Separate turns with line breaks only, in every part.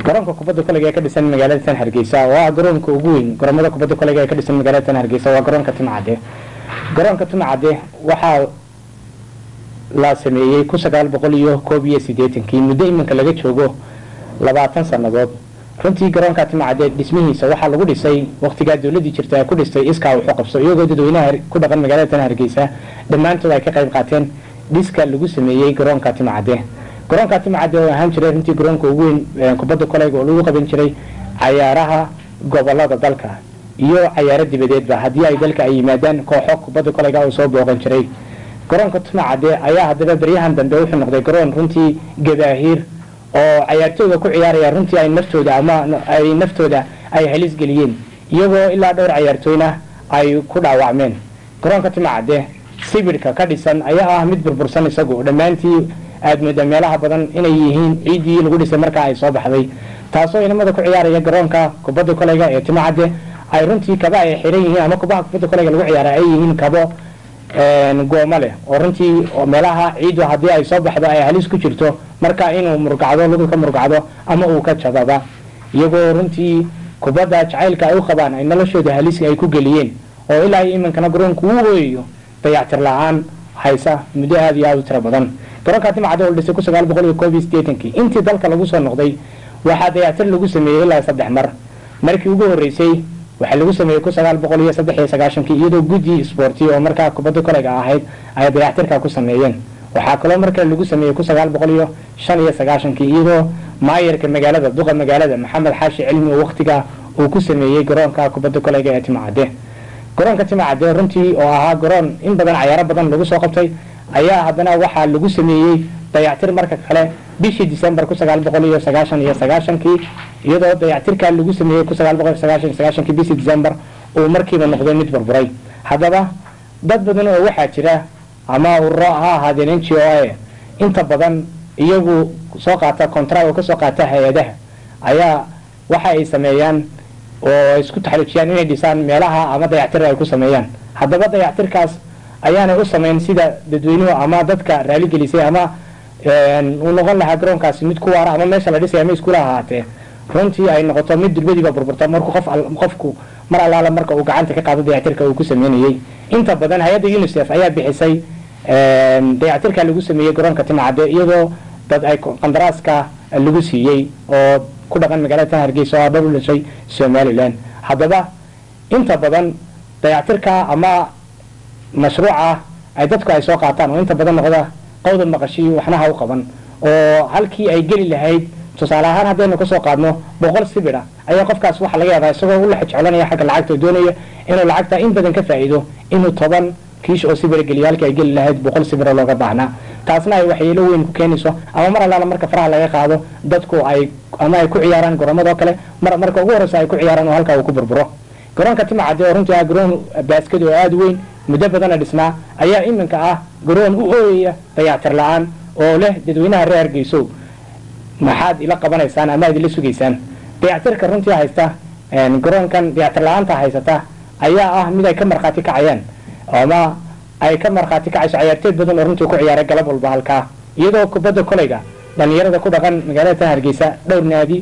garoonka kubadda kolayga ee ka dhisan magaalada Tan Hargeysa waa garoonka ugu weyn garoomada kubadda kolayga ee ka dhisan magaalada Tan Hargeysa waa garoonka Timcade garoonka Timcade waxa la sameeyay 1981 muddo iminka laga joogo 20 sanadood runtii garoonka Timcade dhismihiisa waxa lagu dhisay waqtiga dawladda jirtay ku dhistay iska wuxuu qabso iyagoo dadweynaha ku dhaqan magaalada Tan Hargeysa dhamaantood ay ka qayb qaateen dhiska lagu sameeyay garoonka Timcade garoonka Timcade oo ahaan jiray runtii garoonka ugu weyn kubadda kolayga oo lagu qaban jiray ciyaaraha gobolada dalka iyo ciyaaro dibadeedba hadii ay dalka ay yimaadaan kooxo kubadda kolayga oo soo booqan jiray garoonka Timcade ayaa hadaba bariyahan dambe wuxuu noqday garoon runtii gabaahir oo ciyaartooyda ku ciyaaraya runtii ay naftooda ay halis geliyeen iyagoo ilaa dhowr ciyaartooyna ay ku dhaawacmeen garoonka Timcade sibirka ka dhisan ayaa mid burbursan isagu dhamaantii aad moodaa meelaha badan inay yihiin ciidii lagu dhisay marka ay soo baxday taasoo inamada ku ciyaaraya garoonka kubadda kolayga ee Timcade ay runtii kaba ay xiran yihiin ama kubaha kubadda kolayga lagu ciyaaro ay yihiin kabo gooma leh oo runtii meelaha ciidu hadii ay soo baxdo ay halis ku jirto marka inuu murgacdo lagu ka murgacdo ama uu ka jababa iyagoo runtii kubadda jacaylka ay u qabaan ay noloshooda halis ay ku geliyeen oo ilaa imankana garoonku uu hooyo dayactir la'aan haysa muddo aad iyo aad u tiro badan garoonka Timcade oo dhisay 1981 intii dalka lagu soo noqday waxa dayactir lagu sameeyay ilaa 3 mar markii ugu horeysay waxa lagu sameeyay 1993 iyadoo guddi sporti oo markaa kubadda kolayga ahayd ay dayactirka ku sameeyeen waxa kale markaa lagu sameeyay 1995 iyadoo maayarka magaalada duqa magaalada Maxamed Xaashi Cilmi oo waqtiga uu ku sameeyay garoonka kubadda kolayga ee Timcade garoonka Timcade runtii oo ahaa garoon in badan ciyaaro badan lagu soo qabtay ayaa hadana waxa lagu sameeyay dayactir marka kale bishii December 1999 iyadoo dayactirka lagu sameeyay 1999 bishii December oo markiiba noqday mid burburay hadaba dad badan oo waxa jira ama ururaha hadeen NGO inta badan iyagu soo qaata contract oo ka soo qaata hay'adaha ayaa waxa ay sameeyaan oo isku taxalujiyaan inay dhisaan meelaha ama dayactir ay ku sameeyaan hadaba dayactirkaas ayaana u sameyn sida dadweynuhu ama dadka raali gelisay ama uu noqon lahaa garoonkaasi mid ku waara ama meesha la dhisay ama isku lahaatee runtii ay noqoto mid dulbadiba burburta markuu qofku mar allaala marka uu gacanta ka qaado dayactirka uu ku sameeyay inta badan hay'adda UNICEF ayaa bixisay dayactirka lagu sameeyay garoonka Timcade iyadoo dad ay qandaraaska lagu siiyay oo ku dhaqan magaalada Tan Hargeysa oo dad dhashay Somaliland hadaba inta badan dayactirka ama mashruuca ay dadku ay soo qaataan oo inta badan noqda qowda maqashii waxna ha u qaban oo halkii ay gali lahayd tusaale ahaan hadaynu ka soo qaadno 100 sibira ayaa qofkaas waxa laga yaabaa isagoo u la xijcelanaya xagga lacagta doonaya inuu lacagta in badan ka faa'iido inuu 10 kiish oo sibira galiyo halkii ay gali lahayd 100 sibira looga baahnaa taasna ay waxyeelo weyn ku keenayso ama mar allaala marka faraha laga qaado dadku ay ama ay ku ciyaaraan garoomada kale marka ugu horeysa ay ku ciyaaraan oo halka uu ku burburo garoonka Timcade oo runtii garoon basket oo aad weyn muddo badan dhisnaa ayaa iminka ah garoon u ooyaya dayactir la'aan oo leh dadweynaha reer Hargeysa maxaad ila qabanaysaan ama idin la sugaysaan dayactirka runtii haysta garoonkan dayactir la'aanta haysata ayaa ah mid ay ka marxaati kacayaan ama ay ka marxaati kacayso ciyaartoy badan oo runtii ku ciyaaray galab walba halka iyadoo kubadda kolayga dhalinyarada ku dhaqan magaalada Tan Hargeysa dhowr naadi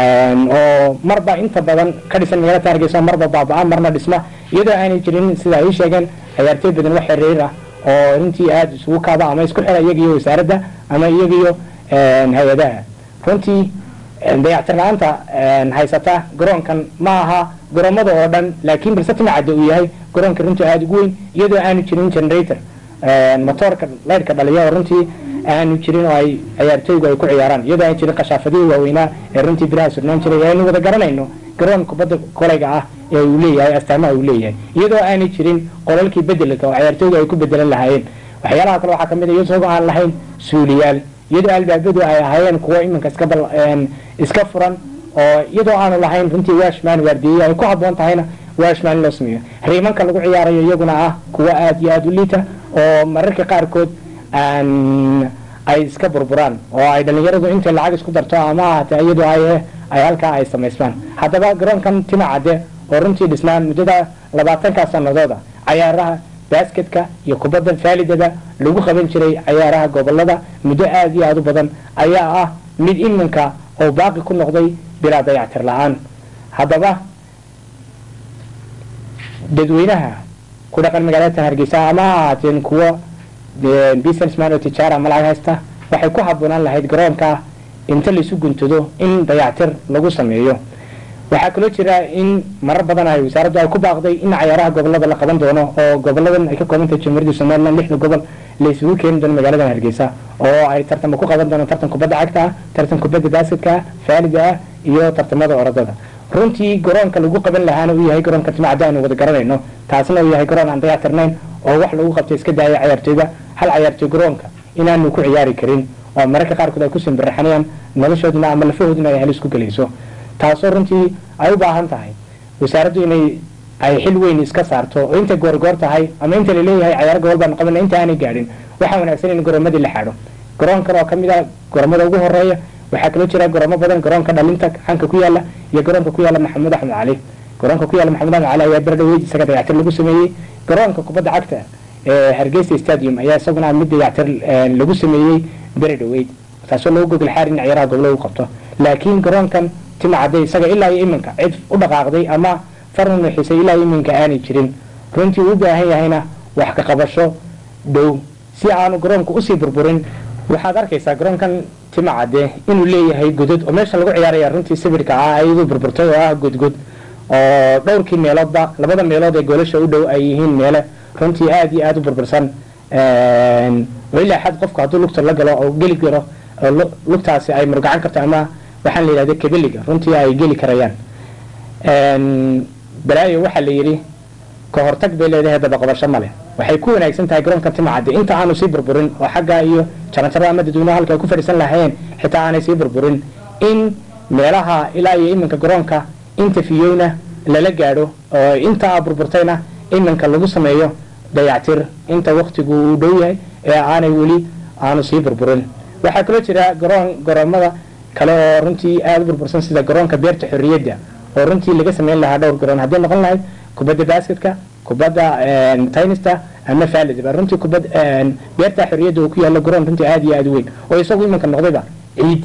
oo marba inta badan ka dhisan magaalada Tan Hargeysa marba baabaa marna dhisma iyadoo aanay jirin sida ay sheegeen ciyaartoy badan wax xiriir ah oo runtii aad isugu kaaba ama isku xira iyaga wasaaradda ama iyaga hay'adaha runtii dayactir la'aanta haysata garoonkan ma aha garoomada oo dhan laakiin balse Timcade uu yahay garoonka runtii aad ugu weyn iyadoo aanu jirin generator motorka leerka dhaliyo runtii aanu jirin oo ay ciyaartooygu ay ku ciyaaraan iyadoo ay jirin qashaafadii waaweynaa ee runtii biraha surnaan jiray aynu wada garanayno garoon kubadda kolayga ah ee uu leeyahay astaamaha uu leeyahay iyadoo aanay jirin qolalkii bedelka oo ciyaartooygu ay ku bedelan lahaayeen waxyaalaha kale waxa kamid ah iyadoo aan lahayn suuliyaal iyadoo albaabadu ay ahaayeen kuwa iminka iska furan oo iyadoo aanu lahayn runtii washman waardiye ay ku haboon tahayna washman loo sameeyo riimanka lagu ciyaarayo iyaguna ah kuwa aad iyo aad u liita oo mararka qaarkood ay iska burburaan oo ay dhalinyaradu inta lacag isku darto ama iyadoo ay halka ay sameysmaan hadaba garoonkan Timcade oo runtii dhisnaan muddada 20 sanadooda ciyaaraha basketka iyo kubadda faalidada lagu qaban jiray ciyaaraha gobolada muddo aad iyo aad u badan ayaa ah mid iminka oo baaqi ku noqday bilaa dayactir la-aan. haddaba dadweynaha ku dhaqan magaalada Hargeysa ama ahaateen kuwa businessman oo tijaar ama lacag haysta waxay ku habboonaan lahayd garoonka inta la isu guntado in dayactir lagu sameeyo. waxaa kaloo jira in marar badan ay wasaaraddu ay ku baaqday in ciyaaraha gobolada la qaban doono oo goboladan ay ka kooban tahay Jamhuuriyadda Soomaaliland 6 gobol la isugu keeni doono magaalada Hargeysa oo ay tartan ku qaban doonaan tartan kubadda cagta, tartan kubadda baasketka, faaliga iyo tartamada orodada. runtii garoonka lagu qaban lahaana uu yahay garoonka Timcadde aan wada garanayno, taasna uu yahay garoon aan dayactirnayn oo wax lagu qabtay iska daaya ciyaartooyda hal ciyaartooy garoonka inaanu ku ciyaari karin oo mararka qaarkood ay ku simbirxanayaan noloshoodna ama lafahoodna ay halis ku galayso. taasoo runtii ay u baahan tahay wasaaraddu inay ay xil weyn iska saarto oo inta goorgoor tahay ama inta la leeyahay ciyaar gobol baan qabanay inta aanay gaadhin waxa wanaagsan in garoomadii la xaadho. garoonkan oo kamid ah garoomada ugu horeeya waxaa kaloo jira garoomo badan garoonka dhalinta xanka ku yaala iyo garoonka ku yaala Maxamed Axmed Cali. garoonka ku yaala Maxamed Axmed Cali ayaa berdhaweyd isaga dayactir lagu sameeyay. garoonka kubadda cagta ee Hargeysa Stadium ayaa isaguna mid dayactir lagu sameeyay berdhaweyd taasoo loo gogol xaarin ciyaaraha gobolka u qabto. laakiin garoonkan Timcadde isaga ilaa iminka cid u dhaqaaqday ama farnan xisay ilaa iminka aanay jirin. runtii uu baahan yahayna wax ka qabasho dhow si aanu garoonku u sii burburin. waxaad arkaysaa garoonkan Timcadde inuu leeyahay godad oo meesha lagu ciyaarayo runtii sawirka ayadu burburtay oo godgod oo dhowrkii meeloodba labada meelood ee goolasha u dhow ay yihiin meelo runtii aad iyo aad u burbursan ilaa xad qofka hadduu lugta la galo oo geli karo lugtaasi ay murgacan karto ama waxaan la yiraahdaa kabeliga runtii ay geli karayaan. balaayo waxa la yiri ka hortag bay leedahay daba qabasho male. waxay ku wanaagsan tahay garoonka Timcadde inta aanu sii burburin oo xagga iyo jaranjarada ama dadweynaha halka ay ku fadhiisan lahaayeen xitaa aanay sii burburin in meelaha ilaa iyo iminka garoonka inta fiyowna lala gaadho oo inta burburtayna iminka lagu sameeyo dayactir inta waqtigu uu dhow yahay ee aanay weli aanu sii burburin. waxaa kaloo jira garoomada kale oo runtii aad u burbursan sida garoonka Beerta Xorriyadda oo runtii laga sameyn lahaa dhowr garoon haddii noqon lahayd kubadda basketka, kubadda tenista ama faaliga. runtii kubadda Beerta Xorriyadda oo ku yaala garoon runtii aad iyo aad u weyn oo isagu iminka noqdayba ciid.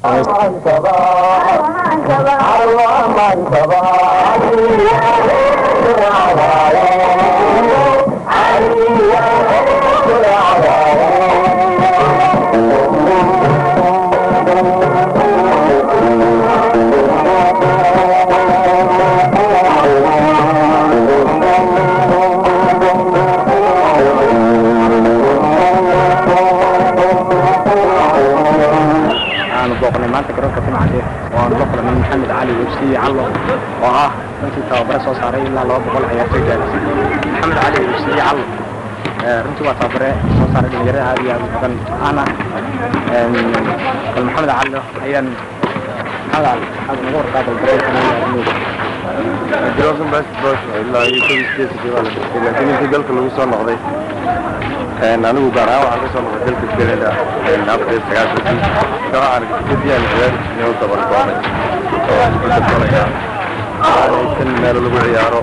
maanta garoonka Timcadde oo la kulmay Maxamed Cali FC Callo oo ah runtii tababar soo saaray ilaa 200 ciyaartoy gaarsiin. Maxamed Cali FC Callo runtii waa tababar soo saaray dhalinyarada aad iyo aad u badan ana Maxamed Cali ayaan hada ugu warqaday
garoonka basketball ilaa iyo 7 wala laakiin intii dalka lagu soo noqday anigu gaar ahaan waxaan ka soo noqday dalka Canada after 9 طبعا كتير العيال اللي هو طبعا كويس كان ماله لو عياره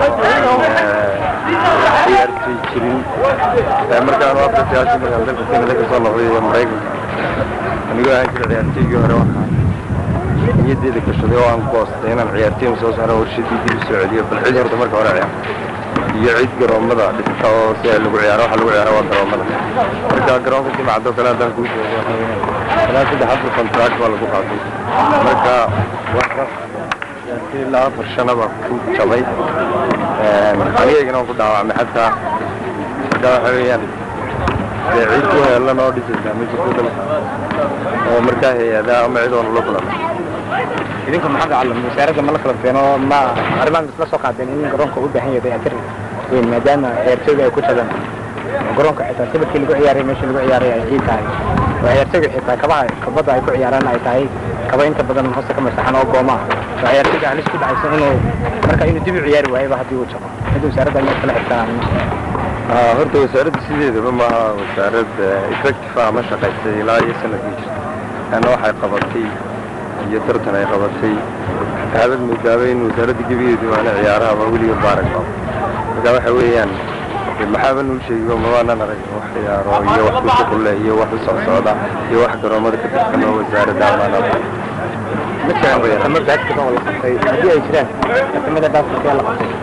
عيارتي جيرين مركان وقت سياسي مركان dalka Canada ka soo noqday Mareykan anigu aan jiray ciyaartooyga hore waxaan niyadeeda ka shaqeeyo oo aan goostay inaan ciyaartooy soo saaro warshadii Sacuudiga bal cid horta marka hore ciyaar iyo cid garoomada dhigta oo si lagu ciyaaro waxa lagu ciyaaro waa garoomada marka garoonka Timcadde kala dalka ku joogo ثلاثة حفل كونتراكت ولا بقعة مركا واحد لا فرشنا بكون شبي خليه كنا نقول دعوة حتى حاليا عيد ولا نودي سلامي تقول مركا هي هذا أم عيد ولا لقلا
إذا كم حاجة على المسيرة ما لك لفينا ما أربعة بس سوق عدنين قرنك أود بحين يبي أكثر وين مدانا يرتجع يكون شلون قرنك حتى سبب كل جو عياري مش اللي جو عياري عيد تاعي وعيارتجع حتى كبضع يكون عيارنا أي تاعي كبا أنت بدل من حسك مسحنا وقوما وعيارتجع علاش كده عايزين إنه مركا إنه تبي عياري وهي واحد يوجه هذا مسيرة ده اللي طلع حتى
هرت مسيرة سيدي بما مسيرة إفكت مش قيسي لا يسنة فيش أنا واحد قبضتي يترتنا قبضتي هذا المدابين مسيرة كبيرة وأنا عيارها وولي مبارك هذا حويان المحاول نشيء وما أنا نرجع وحيار ويوحد كله يوحد صعصعة يوحد رمضان كتير وزارة دعوانا مثلا
لما بعد كده ولا قصي هدي أي شيء لما ده بس كده ولا قصي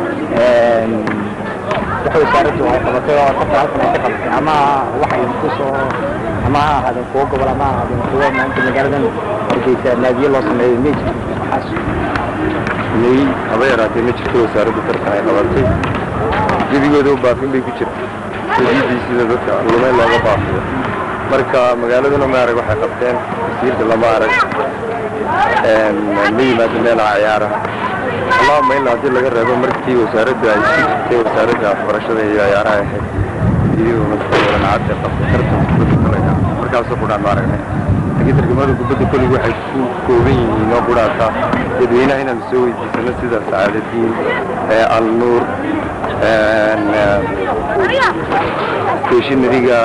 waxay saaradu ay qabatay oo ka tahay inay ka qabtay ama waxa ay ku soo ama hada kuwa gobol ama hada kuwa maanta magaalada Hargeysa naadiyo loo sameeyay mid waxaas
inay habeeraatay ma jirto saaradu tartan ay qabatay jibigooda u baafin bay ku jirtay sidii sida dadka lumay looga baafiyo marka magaaladuna ma arag waxay qabteen wasiirka lama arag miimaad meel ciyaaraha اللهم إلا هذه اللي قربوا مركي وساردها يشتي وساردها فرشة يا يارها يجيو مثلا عاد قصرتهم كل كلها مركز صفونا مارنا أكيد الجمال كبد كل واحد كوبين نقولها تا يدينا هنا نسوي سنة سيدا سعادة الدين النور ستيشن ريجا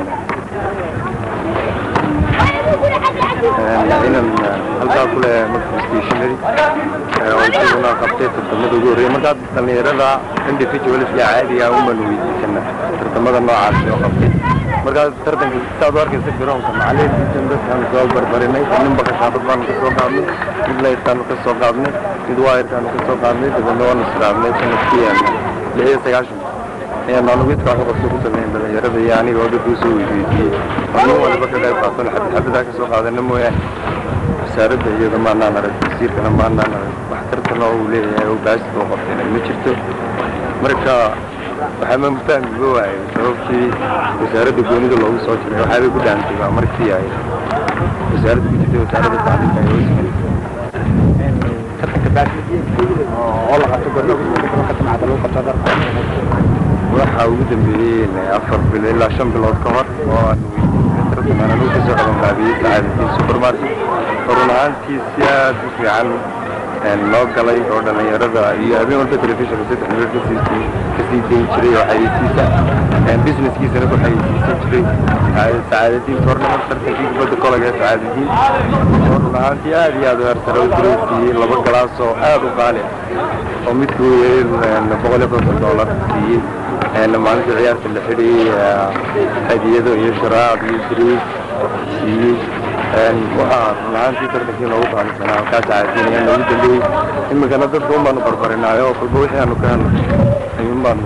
هنا هلقا كل ستيشنري وشغلنا قبطيت التمد وجوري مركز تلنيرة individual في عادي أو منوي كنا ترتمد النوع عشرة قبطيت مركز ترتم تدور كسر جرام كنا عليه جدا بس هم زوج بربريني كلهم بكشافات بان كسر قابني إبلا يستانو كسر قابني إدوائر كانوا كسر قابني تبنوا نسرابني تنسيان ليه سياشم يعني أنا نقول كأنه بسوق سلين بلا يرد يعني بعد دوسو يجي أنا ولا بكذا فاصل حد ذاك السوق هذا نمو يعني سارد هي ما أنا نرد كثير كنا ما أنا نرد بحترت أنا أولي وبعث توقفنا مشرته مركا وحنا مفهم جوا يعني سبب شيء وسارد يقولون ده لو صوت يعني وحنا بيقول عن كذا مركي يعني وسارد بيجي وسارد التعليم يعني
كتك بعد والله هتقول له كتك مع دلوقتي قدر
waxa ugu dambeeyay afar bil ilaa 5 bilood ka hor oo aan u kasoo qaban qaabiyay saacadii supermarket qornaantii siyaad u fiican loo galay oo dhalinyarada iyo habeen walba telefishinka saddex meel ka sii deyn jiray waxay siisa businesskiisana waxay siisa jiray saacadii tournament tartankii kubadda kolayga saacadii qornaantii aad iyo aad u hersaro jiray laba galaas oo aad u qaali oo midku $100 siiyay لما عملت عيارة اللحري هدية يشراء بيسريس سيي وحار نعم في ترتكين لوقع عن السنة وكاس عادين يعني ويد اللي إما كان ضدهم بانو بربرين عيو فالبوحي أنه كان يوم بانو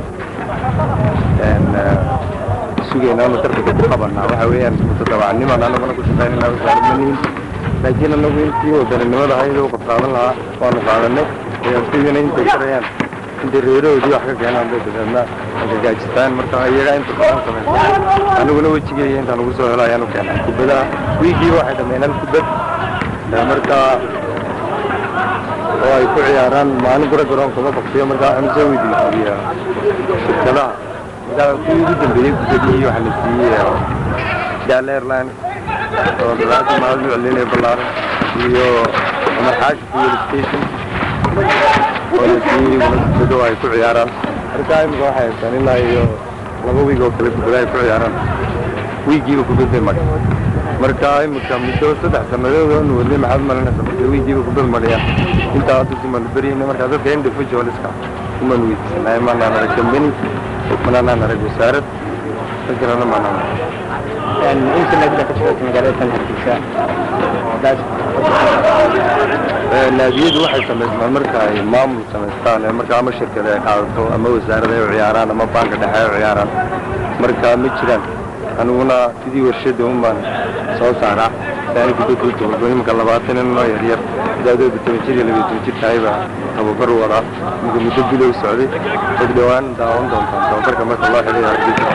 سوقينا أنه ترتكين بخبرنا وحاوية متطبعني ما أنا كنت شفاين الله وسلم لكن أنه بينتي ودن النماذا هاي لو قطعنا لها وانو قادنا ويمتين انت كريان انت ريرو ودي وحكا كان عندك بسنا جاجستان marka ayaga inta badan sameeyay aniguna wajigeeyay inta lagu soo helay aanu keenay kubada wiigi waxa dhameeyay kubad marka oo ay ku ciyaaraan maalin garoonka ma baqtiyo marka aan soo weydiiyay shirkadaha marka kuwii dambeeyay kubadii waxa la siiyay Dal Airline oo dadka maalin celinay balaaran iyo marxash fuel station oo la siiyay kubada ay ku ciyaaraan marka ay waxay sanilaa iyo laba wiig oo kale kubada ku ciyaaraan wiigiiba kubada marka ay muddo 3 sanadood oo wadnay maxad malinaysa marka wiigiiba kubada mariya inta aad si mal bariina marka dadka individual iska kuma nuuysanaay ma nana company mana nana wasaarad fikrana ma nana inta la dadka magaalada Hargeysa naadiyadu waxay sameeyaan marka ay maamul sameeyaan marka ama shirkada ay qaadato ama wasaaradda ay ciyaaraan ama banka dhexe ay ciyaaraan marka ma jiraan anuguna sidii warshada umaan soo saaraa taariikh dadku go'aanka 20 noo yar daadada tawjiir la tawjiir taayba tababar wada muddo bilo socday dadwaan daawan doontaan tababarka marka loo xiriyo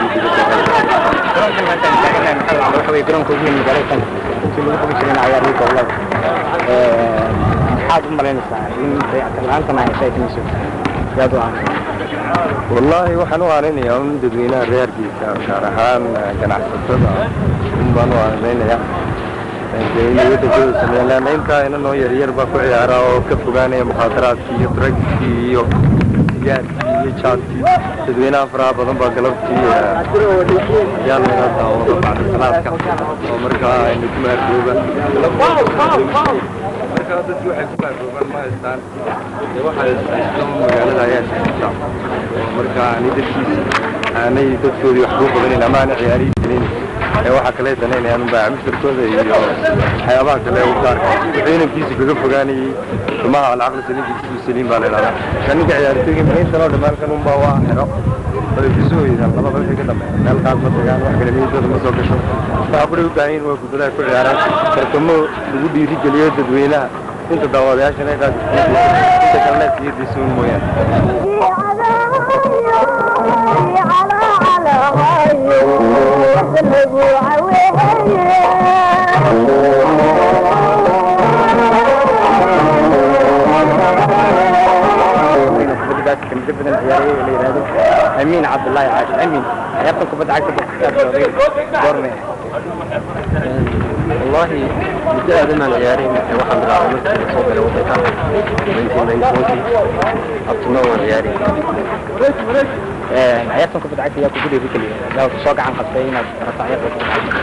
waxa way garoonka ugu weyn magaalada intii lagu qaban jiray ciyaarada gobolada حاضر مرينا إن أنت ما شيء تنسى يا دوام والله وحنا وعلينا يوم دبينا غير كيسا شارحان كان عصبتنا بانو علينا يا إنتي يتجوز سميلان إنت إنه يرير بقى عيارة وكفوجاني مخاطرات كي يترك كي يعني يشات دبينا فرا بدن بقلب كي يلا نتاو بعد الصلاة كم ومركا إنك مركوبة dadku waxay ku baahan ma haystaan waxa islam magaalada ayaa shaqada marka ani dadkiisa aanay dadkoodii wax ku qabaneen ama aan ciyaari jirin waxa kale danaynayaan baa mashtarkooda iyo waxyaabaha kale u gaar ciidankiisa kaga fogaanayay tumaha alaqli saliim baa leedahay kaninka ciyaartooyga meesha loo dhamalkan un baa waa xiro telefisooyada laba bal ka dambeeya meel qaad ma tagaan wax kale meesha ma soo gasho waxa ku u baahan waa gudulaha ku ciyaaraan tartamo lagu dhiiri geliyo dadweynaha inta daawadayaasha ay qaad inta kale fiidiyay mooyaan بدنا عياري اللي يرادوا أمين عبد الله عاش أمين يقولك بدأ عكس دورنا والله بدأ هذا العياري واحد من العوامل صوب الوظيفة من أبطنوا العياري عيارتهم كبد عكس ياكل كل ذيك اللي لو تشوق عن قصين رفع عيارتهم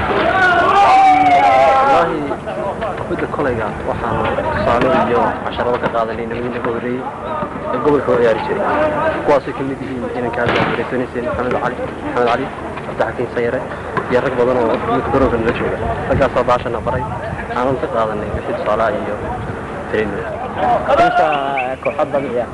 والله بدأ كلها واحد صالح اليوم 10 وقت هذا اللي نبي نقولي قبل كل عيار شيء قاسي كمية هنا كان بريسونيسين محمد علي فتحكين سيارة يرك بدنا يقدروا في الرجوع فجأة 17 نفري أنا منطقة هذا اللي بحب صلاة يو ترين أنت كحب يا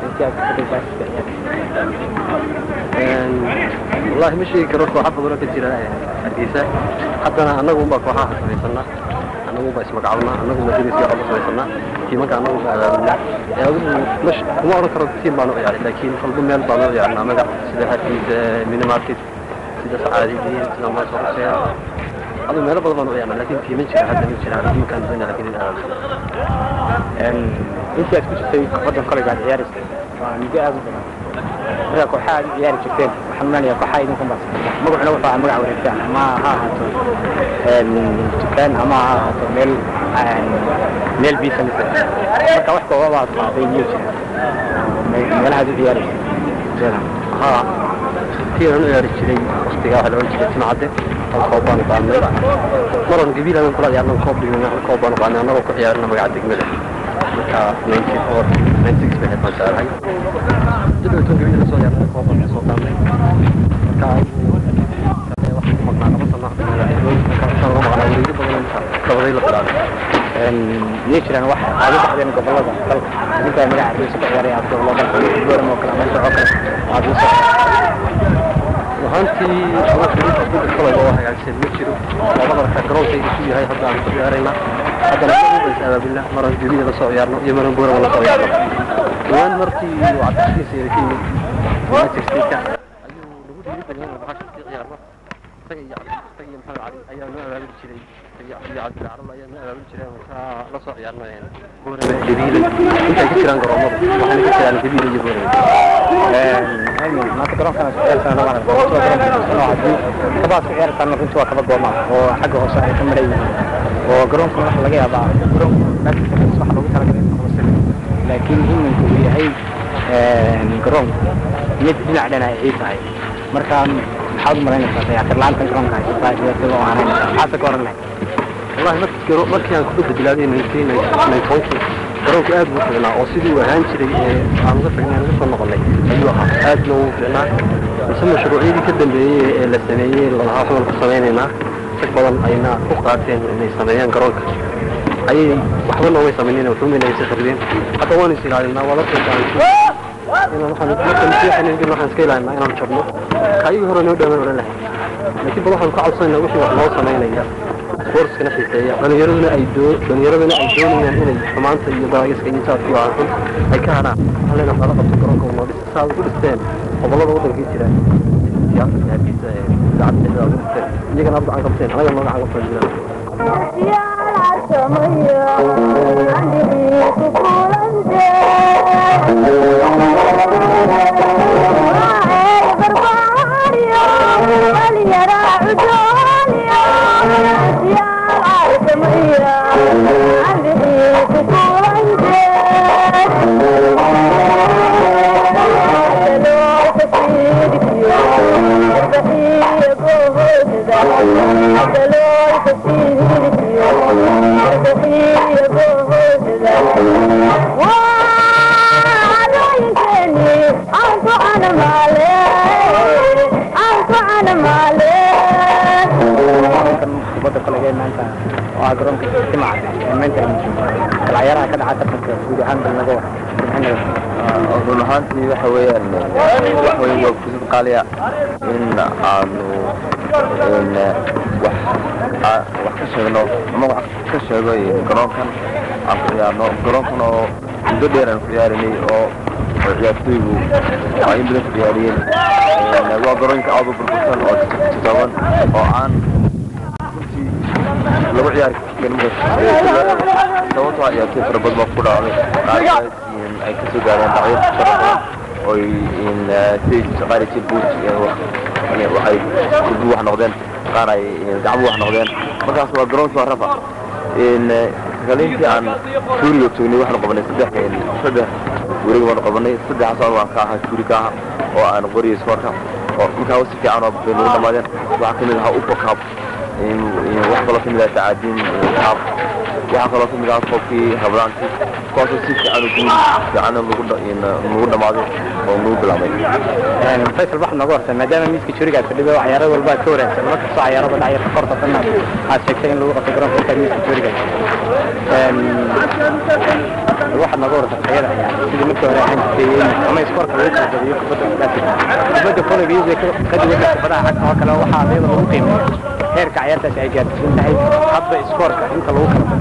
والله مشي كروك وحب ولا كثير حديثة حتى أنا أقوم بكوحة حسنا أنا مو بس مقعدنا أنا أقوم بدرس يا أبو سويسنا في مكان أنا مش ما أعرف كثير بانو يعني لكن خلقوا ميل بانو يعني مقع سيدا هاتيد ميني ماركت سيدا سعادي دين سيدا ما يصور سيارة هذا ميل بانو يعني لكن في منشي حتى منشي هذا مكان زين لكن أنت أتكلم تسوي قدم قلق على عياري نجي أزبنا هذا كحال عياري جبتين حملان يا كحال يمكن بس مقع نوفا مقع ورجال ما ها كان أما ميل بيسا مثلا marka wax kooba waa qaaday news meelaha diyaari ها كثير أنا أرجع أختي أهل أرجع تنعدي الكوبان قاني مرة قبيلة من طلع يعني الكوبان قاني أنا وقت يعني ما قاعد أجمله كا 94 96 بهت مسار هاي جدول قبيلة صار يعني الكوبان صار قاني كا واحد مقنع بس أنا كان رمى على وليدي بدنا تغيير القرار نيشران واحد هذا بعدين قبل هذا أنت من قاعد يسوي غير عبد الله بن وكلام أنت عقل هذا وهانتي أول شيء تقول الكلام هو هاي عشان نيشرو وبقدر كقرون شيء شيء هاي هذا عن طريق غيرنا هذا لا بس أنا بالله مرة جديدة بس يارنا يمرن بورا ولا صار يارنا وين مرتي وعطشني سيركي ما تشتيك أيوه نقول لي بني أنا بحاجة يارنا تجي محمد علي أيام ما أعرف شيء تجي عبد العرب أيام ما أعرف شيء لا صار يارنا يعني بورا جديدة أنت كثير عن قرامة وحنا كثير عن جديدة يبورا ما تقرأ كان سؤال سنة مرة سنة عادي طبعا سؤال كان كنت واقف جوما وحاجة هو صحيح كمري وقرون كنا حلقة بعض قرون ناس صح لو ترى لكن هم هي قرون يدل علينا عيب هاي مركان حاول مرينا فيها كرلان كرون هاي فايدة وأنا حاسة قرنا والله ما تذكروا ما كان كتب البلادين من فين ما يفوتوا قرون كأب مثلنا أصيدي وهانشري عن غفرنا غفر نقلي أيوة أدلو فينا نسمى شروعي كده للسنية الله حول القصمين هنا تكبرن أينا فقاتين إن يسميان قرون أي وحولنا ويسمينين وثمين يسخرين حتى وان يصير علينا ولا تنسى إنه نحن نسيح إن يمكن نحن نسكيل عنا إنه نشرنا كأي هو نودع من ولا له لكن بروح نقعد صينا وش الله سمينا كورس كنا في سيا بنيرنا أيدون يعني كمان سيدا يسكين يسافر وعهم أي كهنا هلا نحن رقم تكرركم وما بس سال كل السنة والله لو وضع كتير يا أخي بعد إذا قلت يجي أنا أبغى عنكم سنة أنا يلا عنكم سنة يا سمية عندي كفولة
waa garoonka Timcade maanta ciyaaraha ka dhacay tartanka guud ahaan dalnaga
run ahaantii waxa weeyaan waa fursad qaali ah in aanu wax ka sheegno ama wax ka sheego garoonkan aan ciyaarno garoonkan oo muddo dheer aan ciyaarinay oo ciyaartoygu ay in badan ciyaariyeen waa garoonka aad u burbursan oo toban oo aan lagu ciyaari karin sababtoo ah ciyaartoy fara badan oo ku dhacday ay ka soo gaareen dhacyo fara badan oo qaar jilbuut waxay gurbu wax noqdeen qaar ay gacmo wax noqdeen markaas waa garoonka waa rafa kaliintii aan suuriga joognay waxaan qabanay saddex wareeg waan qabanay saddexaas waan ka ahaa suuri ka aha oo aan qoriyo iskorka oo markaa si fiican oo bay nagu dhamaadeen waxaa kamid ahaa ufokaab wax kaloo kamid ah tacaadiin kaab waxaa kaloo kamid ahaa koobkii hablaantii kuwaasoo si fiican fiican nagu dhamaaday oo nagu bilaabay
faysal wax nooga horta maadaama miiska juriga fadhido ciyaaro walba ka wanaagsan marka soo ciyaarada dhacay korta tan aad sheegtay in lagu qabto garoonka miiska juriga waxa nooga horta xayada sidii markii hore aan jeeyay ama iskorka lagu qabto kubadda koleyga ka duwan kubadaha xagga oo kale waxa ayada lagu qiimeeyo heerka ciyaartaas ay gaarsiin tahay hadba iskorka inta lagu kala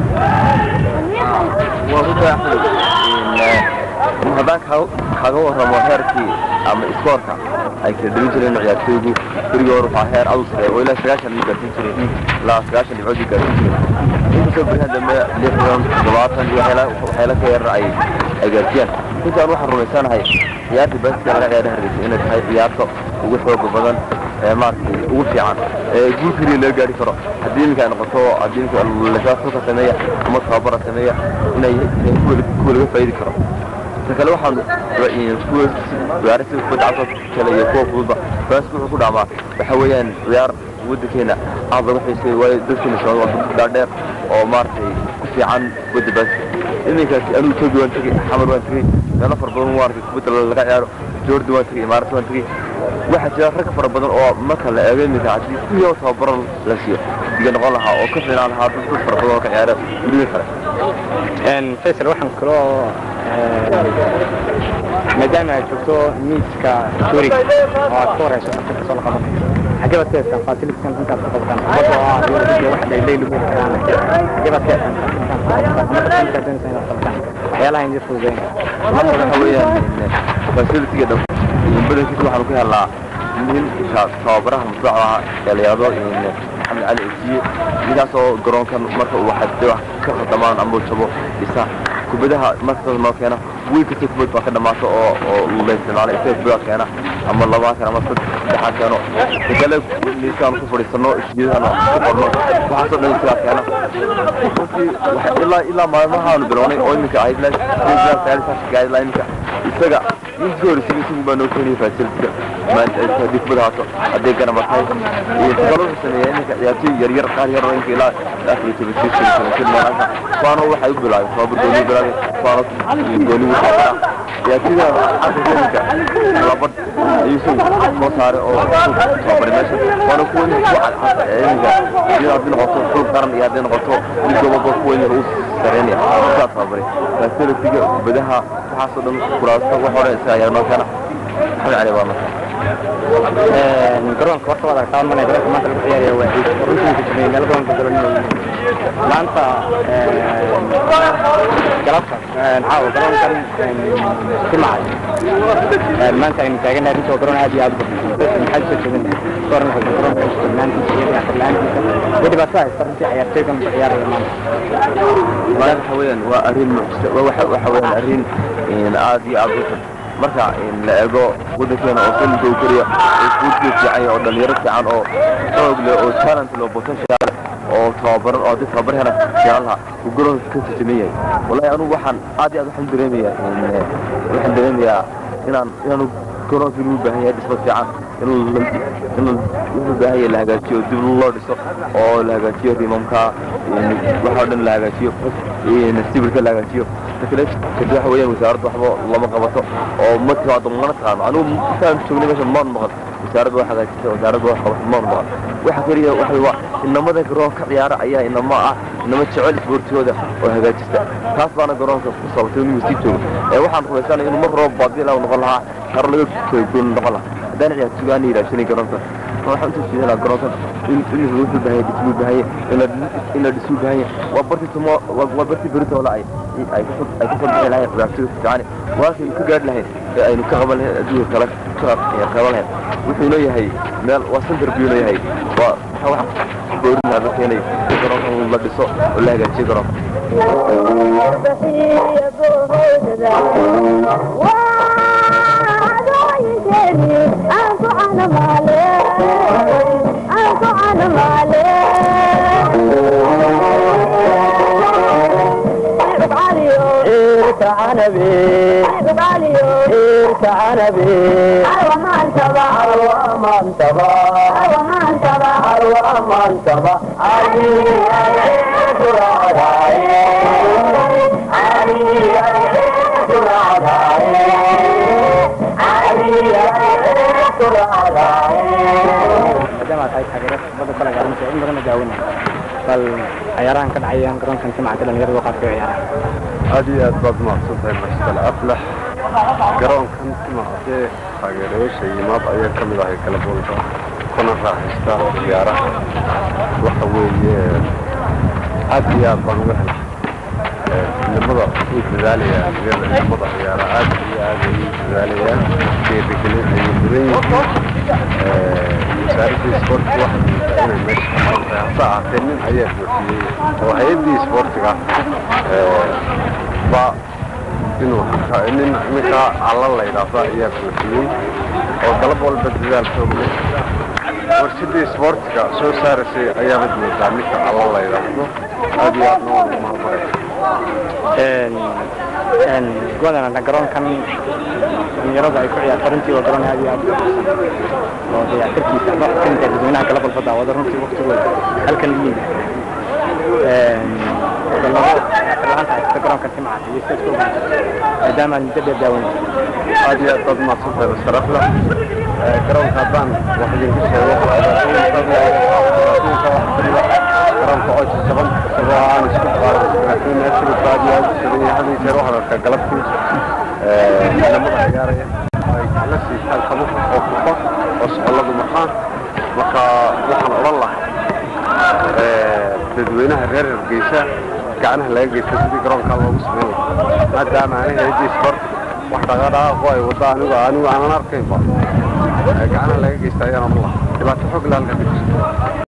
haddaan kaga warramo heerkii ama iskorka ay kala dhigin jireen ciyaartoygu guriga hore waxaa heer aad u sareeya oo ilaa 90 la gaarsiin jiray ilaa 90 dhibcood gaarsiin jiray inkastoo berihaan dambe 60 iyo waxyaala ka yar ay gaarsiiyaan intaan waxaan rumaysanahay ciyaarta baaska laga ciyaaraha Hargeysa inay tahay ciyaarta ugu xooga badan maartay ugu fiican guul kaliya laga gaari karo haddii ninka ay noqoto haddii ninka laga xuka sameeya ama tababara sameeya inay ku laga faa'iidi karo kale waxaan ciyaarta kubadda kale iyo kuwa fududba baaska wuxuu ku dhacmaa waxa weeyaan ciyaar waddankeena aad lagu xiisay waayo dadkeena Soomaaliya waa dheer oo maartay ku fiican kubadda baaska iminkaas anuu tagi waan tagay xamar waan tagay meelo fara badan waan arkay kubadda laga ciyaaro Jordan waan tagay Imaaraat waan tagay waxa jira rag fara badan oo marka la eego iminka hadii iyo tababar la siiyo diga noqon lahaa oo ka fiican lahaa dad fara badan oo ka ciyaara guriga kale
faysal waxaan kaloo maadaama ay joogto miiska juriga oo aad ka warayso ka soo qabanay xageed ka faatiliskan inta ka qabtaan waxa waxa ay leeyahay waxyaalaha inta fududeen
waxa weeyaan facility dad badankiisa waxaan ku helnaa min tababaraha mustaqbalka dhalinyarado Maxamed Ali Isiye midaasoo garoonkan marka uu xaddo ka khadamaan ama jabo isa kubadaha marka loo keeno wiilka kubad waa ka dhamaato oo uu leeyahay kubad keena ama laba kan ama saddex keeno kale nisan ku fadhiisano ishiidana ku qorno waxa soo dhan keena ilaa maalmaha aan bilownay oo iminka ay guideline-ka isaga injoorisigu baa noo keenay facility maanta ay dibadaato haday kana markay iyo kaloo sameeyay iminka ciyaartoy yar qaar yar oo inta ilaa Afrika waana waxay u bilaabay tababar gooni bilaabay waana gooni waxa ciyaartoyda Afrika labad ayuu soo saaray oo tababarnasha waana ku weyn ku cadcad iyo hadii noqoto xul qaran iyo hadii noqoto gobolka ku weyn uu sareynaya tababar facility-ga badaha waxa soo dhan kuraasta wax hore isaga kana hal cali waa
garoonka horta wada kaan manay garoonka maanta lagu ciyaarayo waa runtii ku jiray meel garoonka garoonka maanta galabta caawa garoonkan Timcade maanta aynu taaganahay inta garoon aad iyo aad maxay soo jeedin garoonka maanta iyo akhrilaantiisa wadi baa saay runtii ciyaartooygan ciyaaraya maanta
waxa weeyaan waa arrin waxa weeyaan arrin aad iyo aad marka la eego waddankeena oo kale uu kariyo iskuulka fiican oo dhalinyaro fiican oo xoog leh oo talent leh potential oo tababar oo dad tababar hela fiicanha uu garoonka ka tijaabiyay wallahi anu waxaan aad iyo aad waxaan dareemayaa inaan garoonka inuu baahan yahay dhismo fiican inuu baahan yahay la hagaajiyo dib loo dhiso oo la hagaajiyo rimamka waxa dhan la hagaajiyo sibirka la hagaajiyo كده هو وزارة وحبه الله ما قبضه أو ما تقعد ما نتقعد أنا فاهم شغلي مش ما نقعد wasaaradda wax hagaajisa wasaaradda wax qabta waxa kaliya waxa inamada garoonka ciyaara ayaa inama ah inama jecel isboortigooda oo hagaajista taas baana garoonka ku sababtay inuu sii joogo waxaan rumaysanahay inuu mar roob baadil ah noqon lahaa kar laga goyn noqon lahaa hadaan ciyaartoygaan ilaashanay garoonka waxaan u jeedaa garoonka inuu wuxuu baahay dhismo baahay in la dhisu baahay waa barti berito wala ay ka soo bixi lahayn ciyaartoy fiican waasay ku gaar lahayn aynu ka qaban lahayn adduunka kale ka qaban lahayn wuxuu leeyahay meel waa center view leeyahay waa wax boorina hada keenay garoonka la dhiso oo la hagaajiyo garoonka
maadaama tahay taageerada kubadda kale gaaranta in badan gaawina bal ciyaarahan ka dhacayaan garoonkan Timcadde dhalinyaradu qaabka ciyaaraha
aad iyo aad baad mahadsantahay Marshal Aflax garoonkan Timcadde taageerayaasha yimaad ayaa ka mid ah kala boolka kuna raaxaysta ciyaaraha waxa weeye aad iyo aad baan uga helay nimada u dadaalaya nimada ciyaaraha aad iyo aad ay dadaalayaan deebigelin ay wasaaradda isboortiga waxa ay meesha saacadeen nin ayaa buuxiyey oo hay'adii isboortiga ba inuu nin minka alla la yiraahdo ayaa buuxiyey oo dalab walba dadaal xoog leh warshada isboortiga soo saarayay ayaa madooda ninka alla la yiraahdo aad iyo aad noo mahadnaq go'aana garoonkan dhalinyarada ay ku ciyaaraan runtii waa garoon aad iyo aad oo dayactirkiisa inta dadweynaha kala balbada wada runtii waqtigooda halkan liin garoonka Timcadde iyo sidoo kale maadaama muddo daawan aad iyo aad baad mahadsantahay Marshal Aflax garoonka baan waxa idin ku sheegay garoonka oo jaban sababaan isku qaaday laakiin meesha baadiyaad sidii hadii jeer waxa galabtii lamada ciyaaraya ay kala siiyaan kabo oo kufa oo socodadu maxaan marka waxaan oran lahaa dadweynaha reer Hargeysa gacanaha laga geystay sidii garoonka loogu sameeyay maadaama ay hay'adii sport wax dhaqaalaha oo ay wadaan anigu aan arkay gacanaha laga geystay ayaan oran lahaa dhibaato xog laan ka dhigay